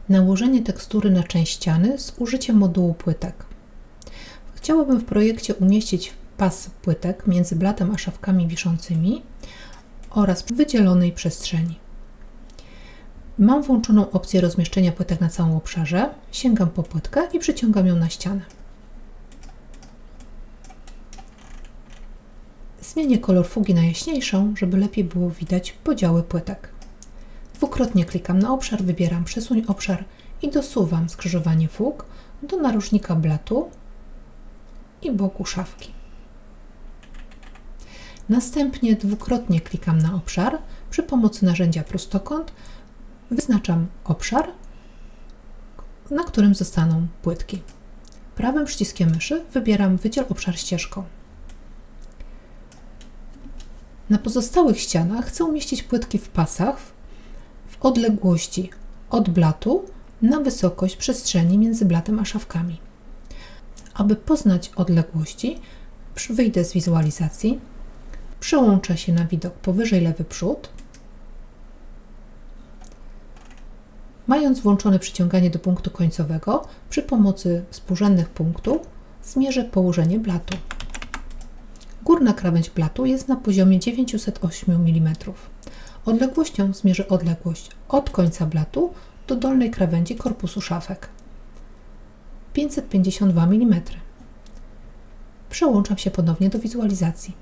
nałożenie tekstury na część ściany z użyciem modułu płytek. Chciałabym w projekcie umieścić pas płytek między blatem a szafkami wiszącymi oraz w wydzielonej przestrzeni. Mam włączoną opcję rozmieszczenia płytek na całym obszarze. Sięgam po płytkę i przyciągam ją na ścianę. Zmienię kolor fugi na jaśniejszą, żeby lepiej było widać podziały płytek. Dwukrotnie klikam na obszar, wybieram Przesuń obszar i dosuwam skrzyżowanie fug do narożnika blatu i boku szafki. Następnie dwukrotnie klikam na obszar. Przy pomocy narzędzia prostokąt wyznaczam obszar, na którym zostaną płytki. Prawym przyciskiem myszy wybieram Wydziel obszar ścieżką. Na pozostałych ścianach chcę umieścić płytki w pasach w odległości od blatu na wysokość przestrzeni między blatem a szafkami. Aby poznać odległości, wyjdę z wizualizacji, przełączę się na widok powyżej lewy przód. Mając włączone przyciąganie do punktu końcowego, przy pomocy współrzędnych punktów zmierzę położenie blatu. Górna krawędź blatu jest na poziomie 908 mm. Odległością zmierzę odległość od końca blatu do dolnej krawędzi korpusu szafek. 552 mm. Przełączam się ponownie do wizualizacji.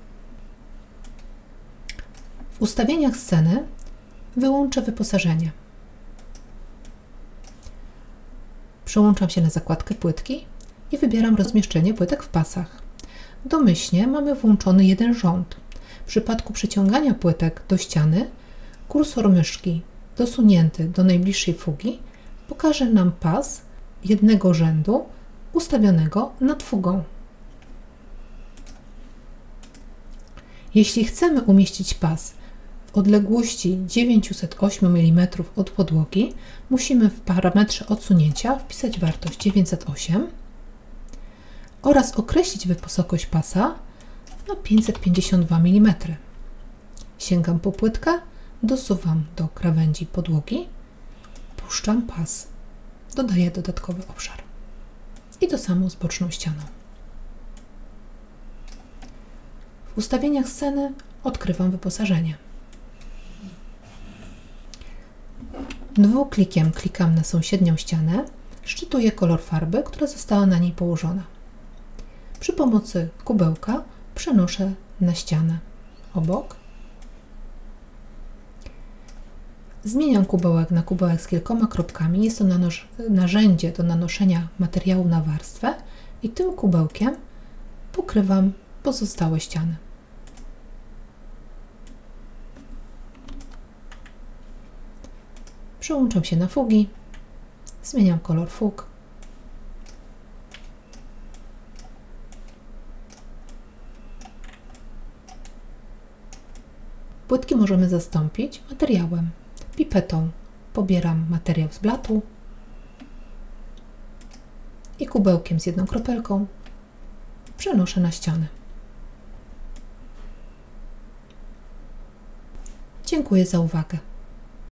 W ustawieniach sceny wyłączę wyposażenie. Przełączam się na zakładkę płytki i wybieram rozmieszczenie płytek w pasach. Domyślnie mamy włączony jeden rząd. W przypadku przeciągania płytek do ściany kursor myszki dosunięty do najbliższej fugi pokaże nam pas jednego rzędu ustawionego nad fugą. Jeśli chcemy umieścić pas w odległości 908 mm od podłogi, musimy w parametrze odsunięcia wpisać wartość 908 oraz określić wysokość pasa na 552 mm. Sięgam po płytkę, dosuwam do krawędzi podłogi, puszczam pas, dodaję dodatkowy obszar. I to samo z boczną ścianą. W ustawieniach sceny odkrywam wyposażenie. Dwuklikiem klikam na sąsiednią ścianę, szczytuję kolor farby, która została na niej położona. Przy pomocy kubełka przenoszę na ścianę obok. Zmieniam kubełek na kubełek z kilkoma kropkami. Jest to narzędzie do nanoszenia materiału na warstwę i tym kubełkiem pokrywam pozostałe ściany. Przełączam się na fugi, zmieniam kolor fug. Płytki możemy zastąpić materiałem. Pipetą pobieram materiał z blatu i kubełkiem z jedną kropelką przenoszę na ścianę. Dziękuję za uwagę.